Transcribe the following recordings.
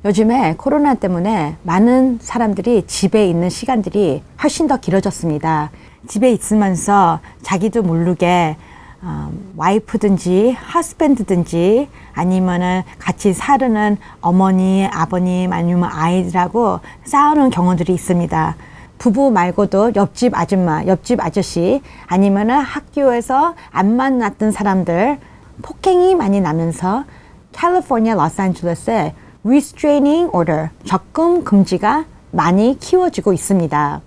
요즘에 코로나 때문에 많은 사람들이 집에 있는 시간들이 훨씬 더 길어졌습니다. 집에 있으면서 자기도 모르게 와이프든지 허스밴드든지 아니면은 같이 사는 어머니, 아버님 아니면 아이들하고 싸우는 경우들이 있습니다. 부부 말고도 옆집 아줌마, 옆집 아저씨 아니면은 학교에서 안 만났던 사람들 폭행이 많이 나면서 캘리포니아 로스앤젤레스에 restraining order, 적금 금지가 많이 키워지고 있습니다.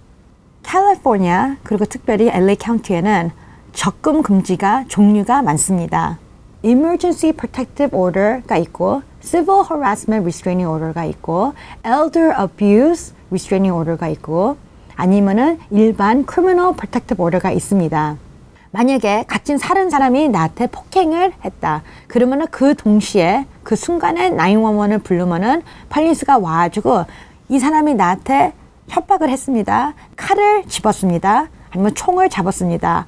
캘리포니아 그리고 특별히 LA 카운티에는 적금 금지가 종류가 많습니다. Emergency Protective Order가 있고 Civil Harassment Restraining Order가 있고 Elder Abuse Restraining Order가 있고 아니면은 일반 Criminal Protective Order가 있습니다. 만약에 같이 사는 사람이 나한테 폭행을 했다. 그러면은 그 동시에 그 순간에 911을 부르면은 폴리스가 와가지고 이 사람이 나한테 협박을 했습니다. 칼을 집었습니다. 아니면 총을 잡았습니다.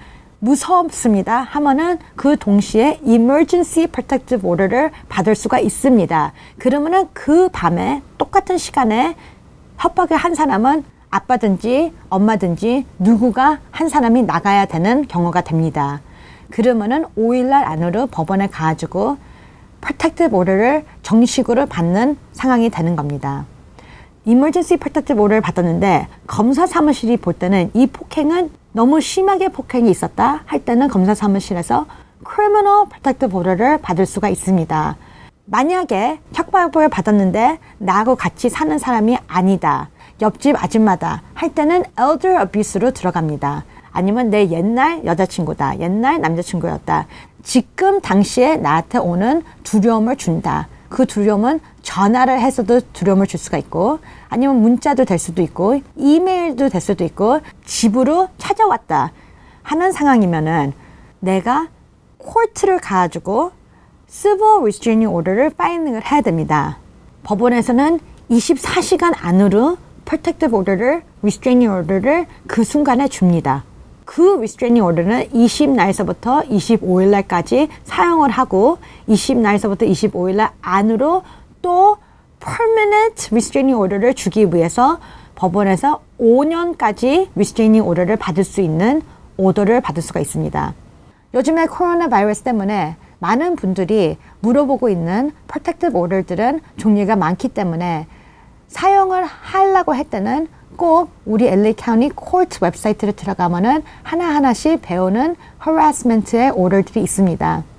무섭습니다 하면은 그 동시에 Emergency Protective Order를 받을 수가 있습니다. 그러면은 그 밤에 똑같은 시간에 협박을 한 사람은 아빠든지 엄마든지 누구가 한 사람이 나가야 되는 경우가 됩니다. 그러면은 5일날 안으로 법원에 가가지고 Protective Order를 정식으로 받는 상황이 되는 겁니다. Emergency Protective Order를 받았는데 검사 사무실이 볼 때는 이 폭행은 너무 심하게 폭행이 있었다 할 때는 검사 사무실에서 Criminal Protective Order를 받을 수가 있습니다. 만약에 협박을 받았는데 나하고 같이 사는 사람이 아니다. 옆집 아줌마다 할 때는 elder abuse로 들어갑니다. 아니면 내 옛날 여자친구다. 옛날 남자친구였다. 지금 당시에 나한테 오는 두려움을 준다. 그 두려움은 전화를 해서도 두려움을 줄 수가 있고 아니면 문자도 될 수도 있고 이메일도 될 수도 있고 집으로 찾아왔다 하는 상황이면은 내가 코트를 가가지고 Civil Restraining Order를 파일링을 해야 됩니다. 법원에서는 24시간 안으로 Protective Order를, Restraining Order를 그 순간에 줍니다. 그 Restraining Order는 20날서부터 25일날까지 사용을 하고 20날서부터 25일날 안으로 또 Permanent Restraining Order를 주기 위해서 법원에서 5년까지 Restraining Order를 받을 수 있는 오더를 받을 수가 있습니다. 요즘에 코로나 바이러스 때문에 많은 분들이 물어보고 있는 Protective Order들은 종류가 많기 때문에 사용을 하려고 할 때는 꼭 우리 LA County Court 웹사이트를 들어가면은 하나하나씩 배우는 harassment의 order들이 있습니다.